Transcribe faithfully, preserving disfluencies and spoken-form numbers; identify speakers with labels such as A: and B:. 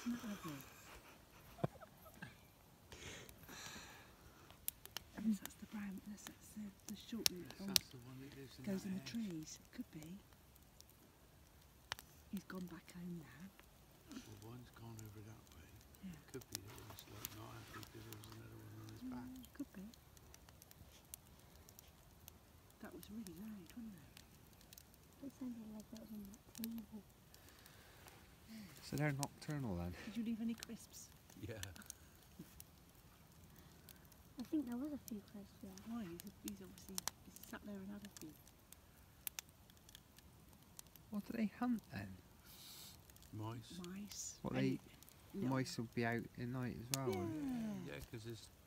A: Isn't that lovely? Unless that's the brown, unless that's the, the short one that
B: That's the one that lives in
A: goes
B: that
A: in the
B: hedge.
A: trees. It could be. He's gone back home now.
B: Well, one's gone over that way.
A: Yeah.
B: Could be that he's like not happy because there was another one on his back.
A: Mm, could be. That was really loud, wasn't it?
C: It sounded like that was on that table.
D: So they're nocturnal then?
A: Did you leave any crisps?
B: Yeah.
C: I think there was a few crisps there.
A: Why? He's, he's obviously he's sat there and had a few.
D: What do they hunt then?
B: Mice.
A: Mice.
D: What
A: Any-
D: they
A: no.
D: mice will be out at night as well.
A: Yeah.
D: won't
B: Yeah, because there's